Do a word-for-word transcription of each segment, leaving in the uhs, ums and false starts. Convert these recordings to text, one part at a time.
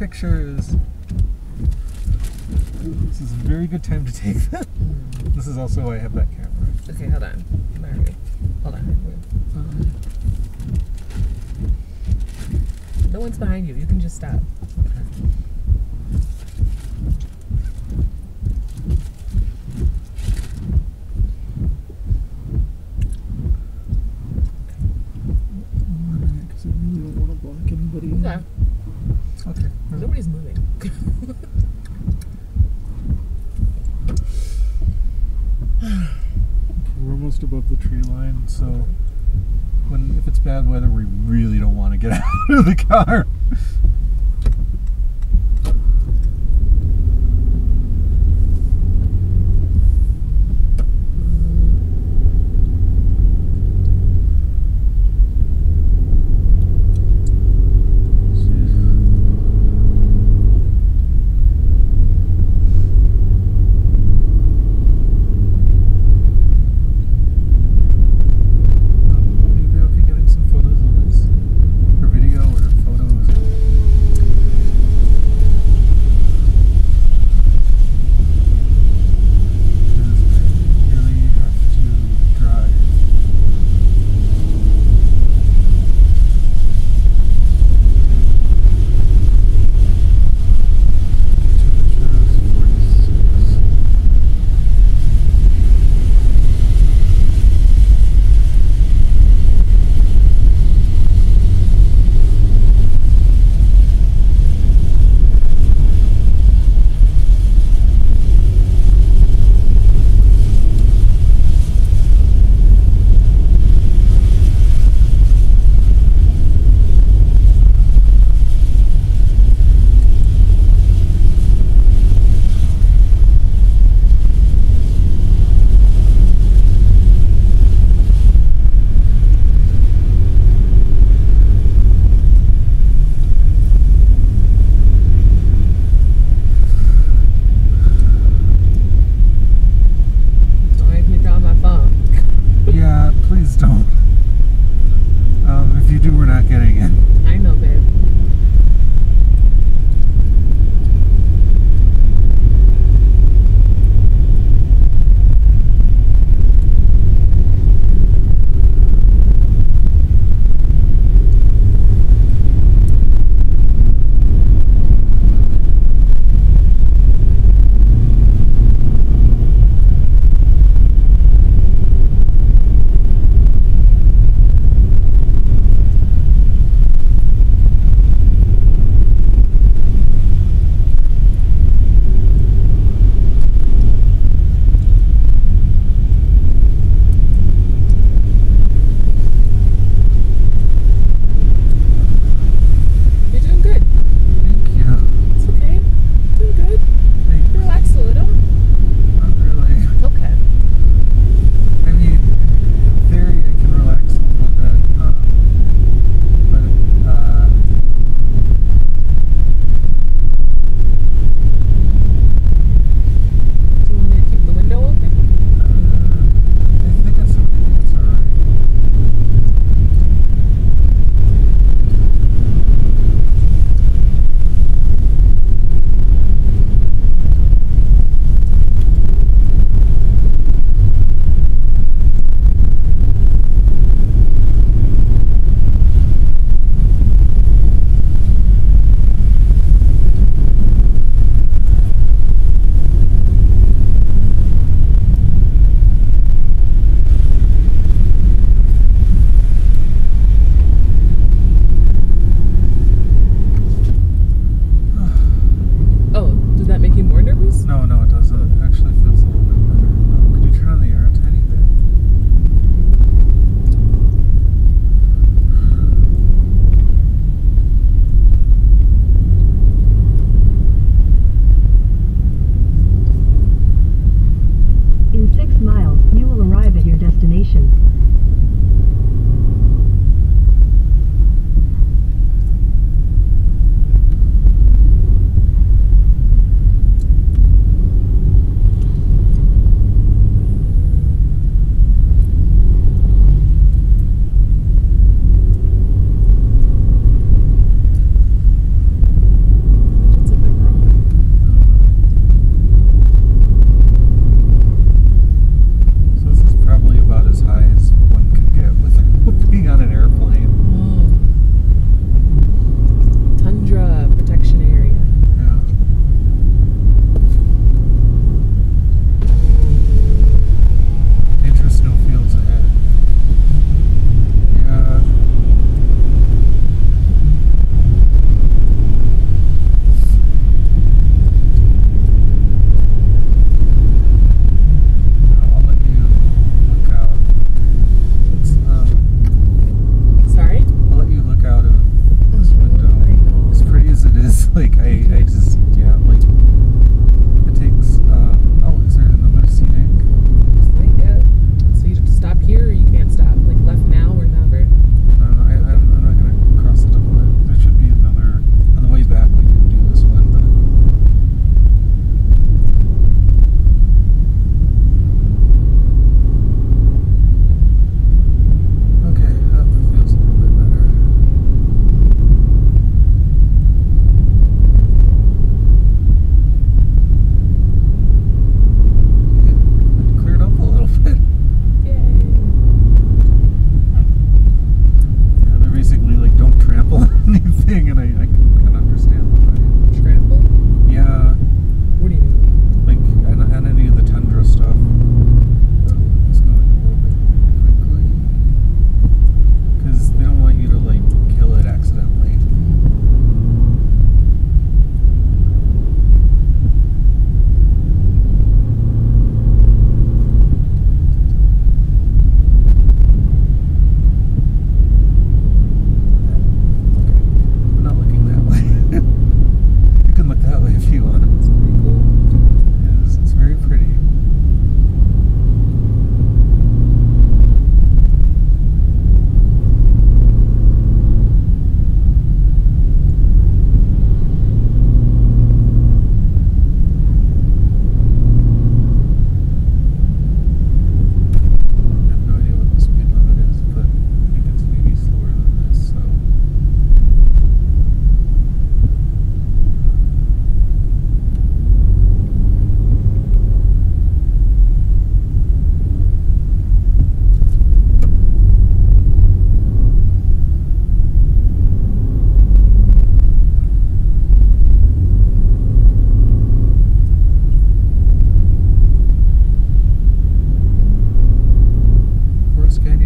pictures. This is a very good time to take them. Mm. This is also why I have that camera. Okay, hold on. Mary. Hold on. Um, no one's behind you. You can just stop. okay. Because I really don't want to block anybody. Okay. Okay. Nobody's moving. We're almost above the tree line, so when if it's bad weather, we really don't want to get out of the car. Maybe I'll be getting some photos of this, or video, or photos.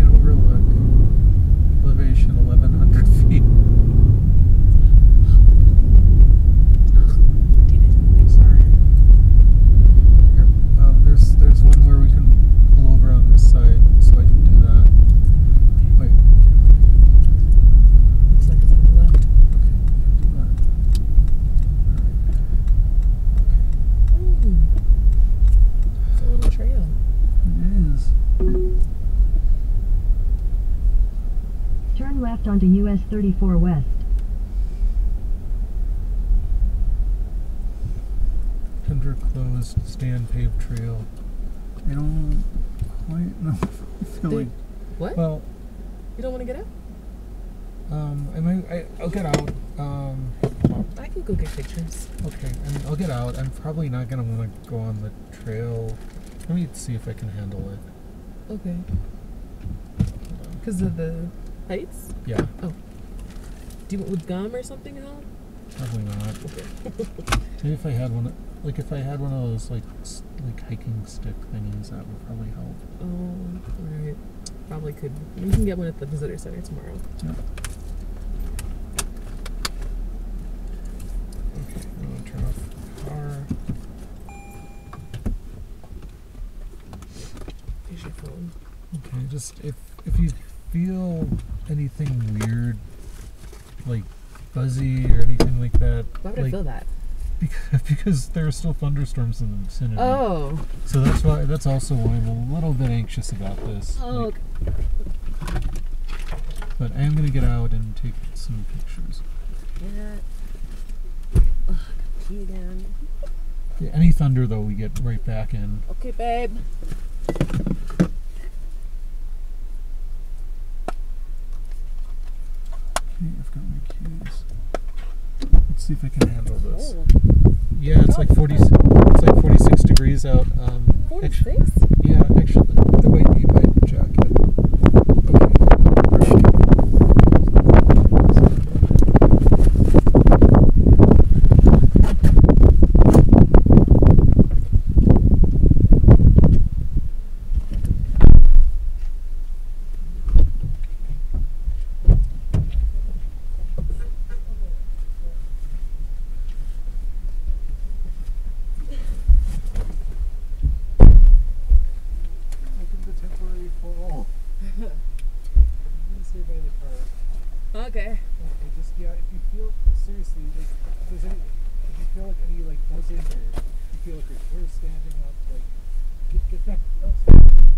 overlook. Elevation eleven hundred feet. Damn it. Sorry. Here, um, there's there's one where we can pull over on this side, so I can do that. Wait. Looks like it's on the left. Okay, do that. Alright. Ooh. It's a little trail. It is. Turn left onto U S thirty-four West. Tundra closed, stand paved trail. I don't quite know. I feel Dude, like, What? well, You don't want to get out? um, I might, I, I'll get out. Um, I can go get pictures. okay, I mean, I'll get out. I'm probably not gonna want to go on the trail. Let me see if I can handle it. Okay. Hold on. Because of the heights? Yeah, Do you, would gum or something help? probably not. Okay. Maybe if I had one, like if I had one of those like s- like hiking stick thingies, that would probably help. Oh, alright. Probably could. We can get one at the visitor center tomorrow. Yeah. Okay, I'm gonna turn off the car. Here's your phone. Okay, just if if you feel anything weird, like fuzzy or anything like that, Why would like I feel that? because, because there are still thunderstorms in the vicinity. Oh. So that's why that's also why I'm a little bit anxious about this. Oh, like, okay. but I am gonna get out and take some pictures. Yeah. Ugh, pee down. Yeah, any thunder though, we get right back in. Okay, babe. Okay, I've got my keys. Let's see if I can handle this. Oh. Yeah, it's like forty. It's like forty-six degrees out. Um, actu- forty-six? yeah, actually, that might be my jacket. Welcome to temporary fall. I'm gonna stay by the car. Okay. Okay, just yeah. If you feel seriously, like if there's any, if you feel like any like buzzing or you feel like your hair standing up, like get get back. Oh,